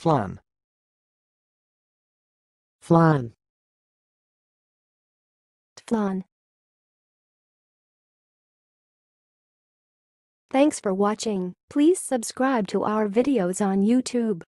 flon, flon, flon. Thanks for watching. Please subscribe to our videos on YouTube.